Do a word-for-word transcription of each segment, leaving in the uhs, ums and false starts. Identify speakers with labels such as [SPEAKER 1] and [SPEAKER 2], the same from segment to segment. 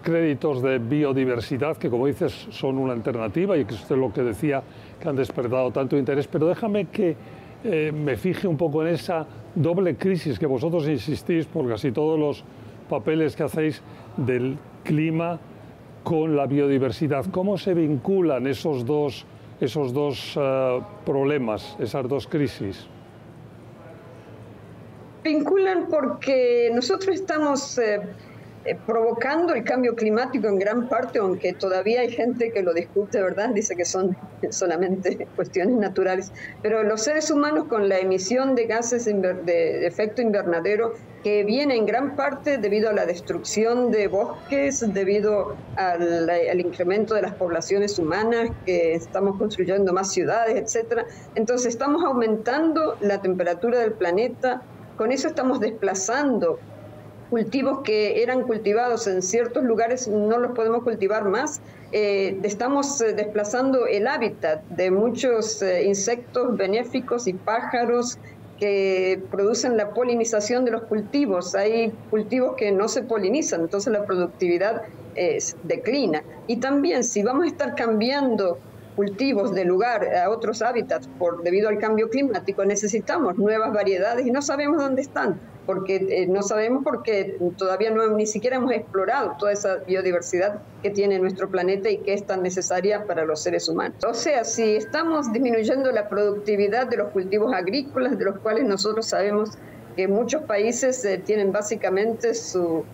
[SPEAKER 1] créditos de biodiversidad, que como dices son una alternativa y que esto es lo que decía, que han despertado tanto interés, pero déjame que eh, me fije un poco en esa doble crisis que vosotros insistís por casi todos los papeles que hacéis del clima con la biodiversidad. ¿Cómo se vinculan esos dos, esos dos uh, problemas, esas dos crisis?
[SPEAKER 2] Vinculan porque nosotros estamos eh, eh, provocando el cambio climático en gran parte, aunque todavía hay gente que lo discute, ¿verdad? Dice que son solamente cuestiones naturales. Pero los seres humanos, con la emisión de gases de efecto invernadero, que viene en gran parte debido a la destrucción de bosques, debido al, al incremento de las poblaciones humanas, que estamos construyendo más ciudades, etcétera. Entonces estamos aumentando la temperatura del planeta. Con eso estamos desplazando cultivos que eran cultivados en ciertos lugares, no los podemos cultivar más. Eh, estamos eh, desplazando el hábitat de muchos eh, insectos benéficos y pájaros que producen la polinización de los cultivos. Hay cultivos que no se polinizan, entonces la productividad eh, declina. Y también, si vamos a estar cambiando cultivos de lugar a otros hábitats por, debido al cambio climático, necesitamos nuevas variedades y no sabemos dónde están, porque eh, no sabemos porque todavía no, ni siquiera hemos explorado toda esa biodiversidad que tiene nuestro planeta y que es tan necesaria para los seres humanos. O sea, si estamos disminuyendo la productividad de los cultivos agrícolas, de los cuales nosotros sabemos que muchos países eh, tienen básicamente su,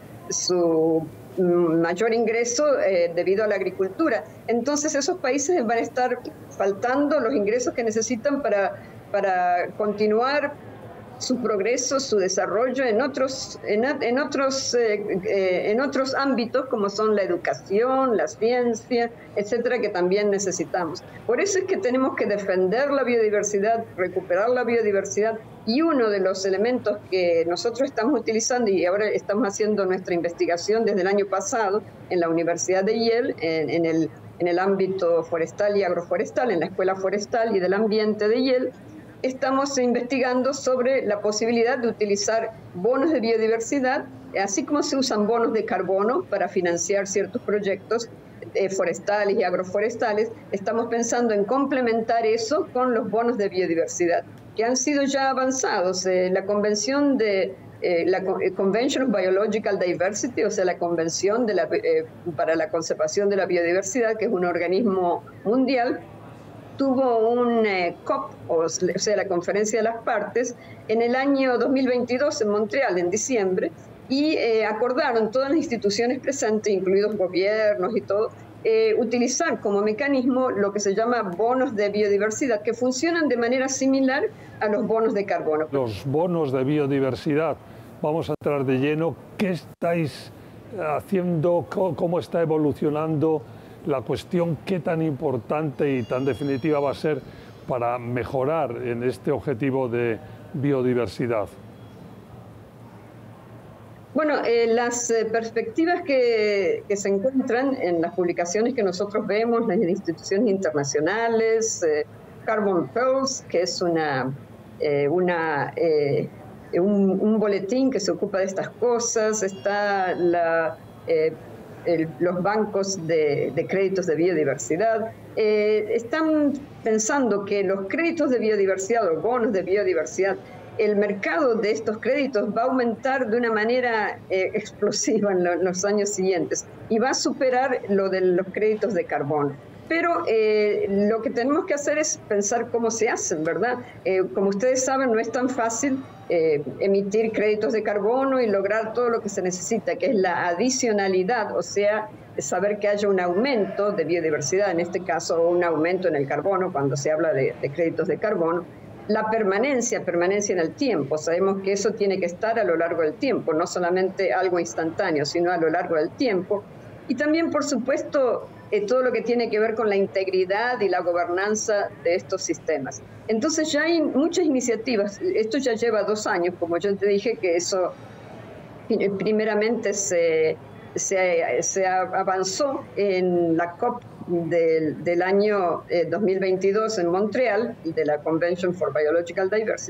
[SPEAKER 2] su mayor ingreso eh, debido a la agricultura. Entonces esos países van a estar faltando los ingresos que necesitan para, para continuar su progreso, su desarrollo en otros, en, en, otros, eh, eh, en otros ámbitos como son la educación, la ciencia, etcétera, que también necesitamos. Por eso es que tenemos que defender la biodiversidad, recuperar la biodiversidad, y uno de los elementos que nosotros estamos utilizando y ahora estamos haciendo nuestra investigación desde el año pasado en la Universidad de Yale, en, en, el, en el ámbito forestal y agroforestal, en la Escuela Forestal y del Ambiente de Yale, estamos investigando sobre la posibilidad de utilizar bonos de biodiversidad, así como se usan bonos de carbono para financiar ciertos proyectos eh, forestales y agroforestales. Estamos pensando en complementar eso con los bonos de biodiversidad, que han sido ya avanzados. Eh, la convención de eh, la Convention of Biological Diversity, o sea, la convención de la, eh, para la conservación de la biodiversidad, que es un organismo mundial, tuvo un eh, COP, o sea, la Conferencia de las Partes, en el año dos mil veintidós en Montreal, en diciembre, y eh, acordaron todas las instituciones presentes, incluidos gobiernos y todo, eh, utilizar como mecanismo lo que se llama bonos de biodiversidad, que funcionan de manera similar a los bonos de carbono.
[SPEAKER 1] Los bonos de biodiversidad, vamos a entrar de lleno. ¿Qué estáis haciendo? ¿Cómo está evolucionando la cuestión? ¿Qué tan importante y tan definitiva va a ser para mejorar en este objetivo de biodiversidad?
[SPEAKER 2] Bueno, eh, las eh, perspectivas que, que se encuentran en las publicaciones que nosotros vemos, las instituciones internacionales, eh, Carbon Pulse, que es una, eh, una, eh, un, un boletín que se ocupa de estas cosas, está la... Eh, El, los bancos de, de créditos de biodiversidad, eh, están pensando que los créditos de biodiversidad o bonos de biodiversidad, el mercado de estos créditos va a aumentar de una manera eh, explosiva en, lo, en los años siguientes y va a superar lo de los créditos de carbono. Pero eh, lo que tenemos que hacer es pensar cómo se hacen, ¿verdad? Eh, como ustedes saben, no es tan fácil eh, emitir créditos de carbono y lograr todo lo que se necesita, que es la adicionalidad, o sea, saber que haya un aumento de biodiversidad, en este caso, o un aumento en el carbono, cuando se habla de, de créditos de carbono. La permanencia, permanencia en el tiempo. Sabemos que eso tiene que estar a lo largo del tiempo, no solamente algo instantáneo, sino a lo largo del tiempo. Y también, por supuesto, eh, todo lo que tiene que ver con la integridad y la gobernanza de estos sistemas. Entonces ya hay muchas iniciativas. Esto ya lleva dos años, como yo te dije, que eso primeramente se, se, se avanzó en la COP del, del año eh, dos mil veintidós en Montreal, de la Convention for Biological Diversity.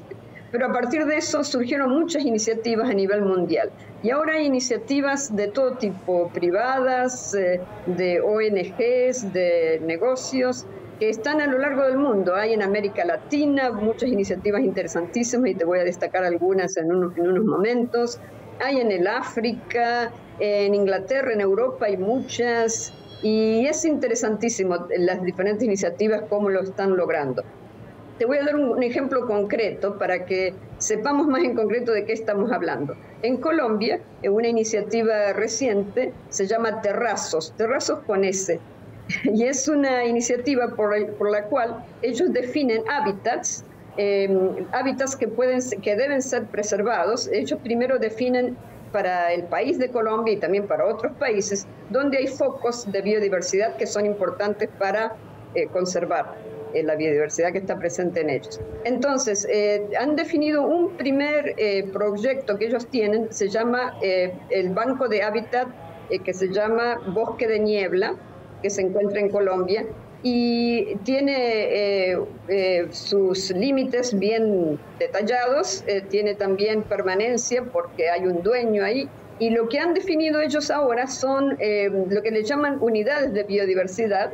[SPEAKER 2] pero a partir de eso surgieron muchas iniciativas a nivel mundial. Y ahora hay iniciativas de todo tipo, privadas, eh, de O N Ges, de negocios, que están a lo largo del mundo. Hay en América Latina muchas iniciativas interesantísimas y te voy a destacar algunas en unos, en unos momentos. Hay en el África, en Inglaterra, en Europa hay muchas. Y es interesantísimo las diferentes iniciativas, cómo lo están logrando. Te voy a dar un, un ejemplo concreto para que sepamos más en concreto de qué estamos hablando. En Colombia, en una iniciativa reciente, se llama Terrazos, Terrazos con S. Y es una iniciativa por, por la cual ellos definen hábitats, eh, hábitats que, pueden, que deben ser preservados. Ellos primero definen para el país de Colombia y también para otros países, donde hay focos de biodiversidad que son importantes para eh, conservar eh, la biodiversidad que está presente en ellos. Entonces, eh, han definido un primer eh, proyecto que ellos tienen, se llama eh, el Banco de Hábitat, eh, que se llama Bosque de Niebla, que se encuentra en Colombia, y tiene eh, eh, sus límites bien detallados, eh, tiene también permanencia porque hay un dueño ahí, y lo que han definido ellos ahora son eh, lo que le llaman unidades de biodiversidad,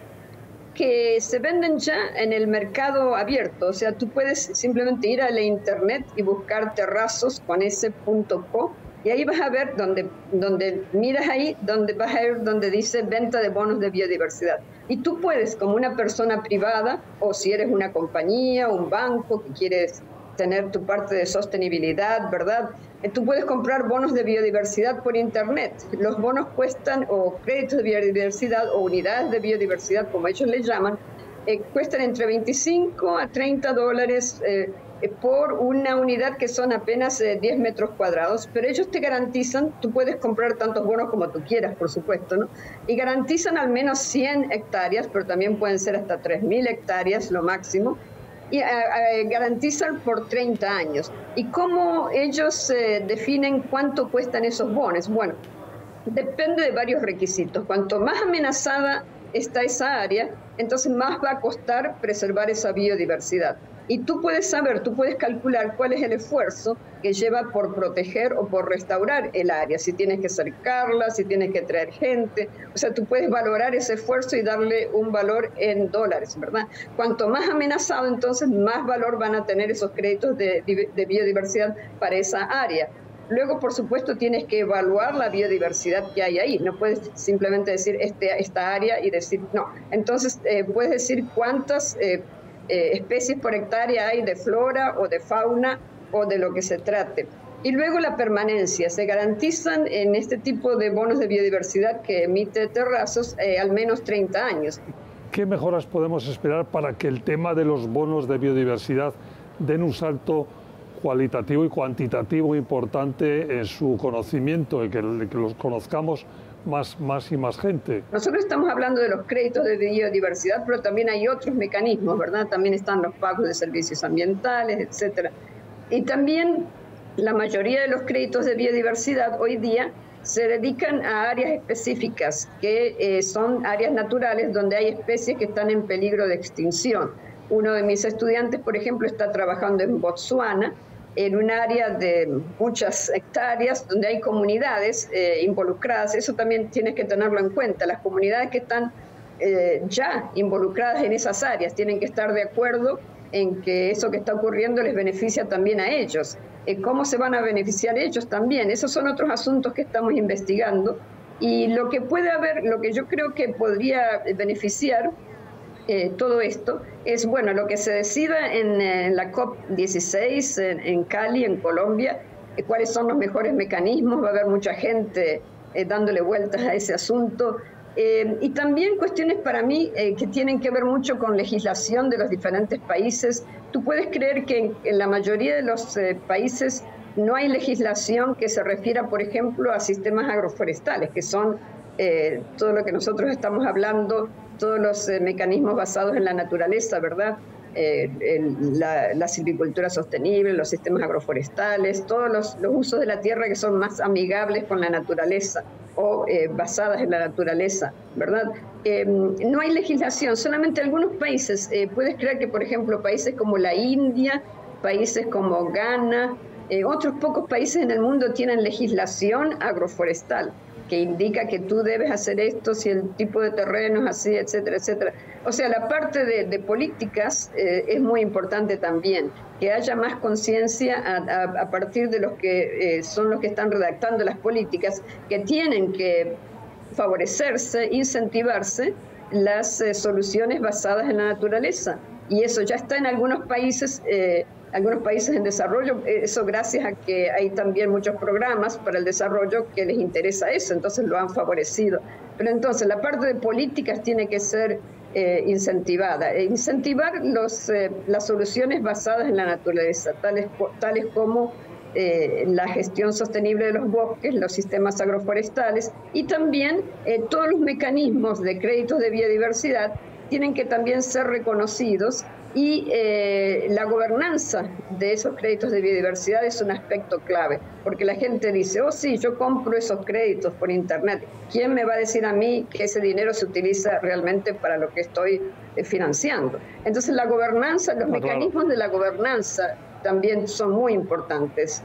[SPEAKER 2] que se venden ya en el mercado abierto. O sea, tú puedes simplemente ir a la internet y buscar terrazos con ese punto co, y ahí vas a ver, donde, donde miras ahí, donde vas a ver donde dice venta de bonos de biodiversidad. Y tú puedes, como una persona privada, o si eres una compañía, un banco que quieres tener tu parte de sostenibilidad, ¿verdad? Tú puedes comprar bonos de biodiversidad por internet. Los bonos cuestan, o créditos de biodiversidad, o unidades de biodiversidad, como ellos le llaman, eh, cuestan entre veinticinco a treinta dólares eh, por una unidad, que son apenas eh, diez metros cuadrados, pero ellos te garantizan, tú puedes comprar tantos bonos como tú quieras, por supuesto, ¿no? Y garantizan al menos cien hectáreas, pero también pueden ser hasta tres mil hectáreas, lo máximo, y a, a, garantizan por treinta años. ¿Y cómo ellos eh, definen cuánto cuestan esos bonos? Bueno, depende de varios requisitos. Cuanto más amenazada está esa área, entonces más va a costar preservar esa biodiversidad. Y tú puedes saber, tú puedes calcular cuál es el esfuerzo que lleva por proteger o por restaurar el área, si tienes que cercarla, si tienes que traer gente. O sea, tú puedes valorar ese esfuerzo y darle un valor en dólares, ¿verdad? Cuanto más amenazado, entonces más valor van a tener esos créditos de, de biodiversidad para esa área. Luego, por supuesto, tienes que evaluar la biodiversidad que hay ahí. No puedes simplemente decir este, esta área y decir no. Entonces, eh, puedes decir cuántas eh, eh, especies por hectárea hay de flora o de fauna o de lo que se trate. Y luego la permanencia. Se garantizan en este tipo de bonos de biodiversidad que emite Terrazos eh, al menos treinta años.
[SPEAKER 1] ¿Qué mejoras podemos esperar para que el tema de los bonos de biodiversidad den un salto cualitativo y cuantitativo importante en su conocimiento, y que, que los conozcamos más, más y más gente?
[SPEAKER 2] Nosotros estamos hablando de los créditos de biodiversidad, pero también hay otros mecanismos, ¿verdad? También están los pagos de servicios ambientales, etcétera. Y también la mayoría de los créditos de biodiversidad hoy día se dedican a áreas específicas, que eh, son áreas naturales donde hay especies que están en peligro de extinción. Uno de mis estudiantes, por ejemplo, está trabajando en Botsuana, en un área de muchas hectáreas donde hay comunidades eh, involucradas. Eso también tienes que tenerlo en cuenta. Las comunidades que están eh, ya involucradas en esas áreas tienen que estar de acuerdo en que eso que está ocurriendo les beneficia también a ellos. Eh, ¿Cómo se van a beneficiar ellos también? Esos son otros asuntos que estamos investigando. Y lo que puede haber, lo que yo creo que podría beneficiar Eh, todo esto es, bueno, lo que se decida en, en la COP dieciséis en, en Cali, en Colombia, eh, cuáles son los mejores mecanismos. Va a haber mucha gente eh, dándole vueltas a ese asunto. Eh, y también cuestiones para mí eh, que tienen que ver mucho con legislación de los diferentes países. Tú puedes creer que en, en la mayoría de los eh, países no hay legislación que se refiera, por ejemplo, a sistemas agroforestales, que son eh, todo lo que nosotros estamos hablando, todos los eh, mecanismos basados en la naturaleza, ¿verdad? Eh, el, la, la silvicultura sostenible, los sistemas agroforestales, todos los, los usos de la tierra que son más amigables con la naturaleza o eh, basadas en la naturaleza, ¿verdad? Eh, no hay legislación, solamente algunos países. Eh, puedes creer que, por ejemplo, países como la India países como Ghana, eh, otros pocos países en el mundo tienen legislación agroforestal, que indica que tú debes hacer esto si el tipo de terreno es así, etcétera, etcétera. O sea, la parte de, de políticas eh, es muy importante también, que haya más conciencia a, a, a partir de los que eh, son los que están redactando las políticas, que tienen que favorecerse, incentivarse las eh, soluciones basadas en la naturaleza. Y eso ya está en algunos países, eh, algunos países en desarrollo, eso gracias a que hay también muchos programas para el desarrollo que les interesa eso, entonces lo han favorecido. Pero entonces la parte de políticas tiene que ser eh, incentivada, e incentivar los, eh, las soluciones basadas en la naturaleza, tales, tales como eh, la gestión sostenible de los bosques, los sistemas agroforestales y también eh, todos los mecanismos de créditos de biodiversidad tienen que también ser reconocidos y eh, la gobernanza de esos créditos de biodiversidad es un aspecto clave, porque la gente dice, oh sí, yo compro esos créditos por internet, ¿quién me va a decir a mí que ese dinero se utiliza realmente para lo que estoy eh, financiando? Entonces la gobernanza, los
[SPEAKER 1] Ah,
[SPEAKER 2] mecanismos
[SPEAKER 1] claro.
[SPEAKER 2] de la gobernanza también son muy importantes.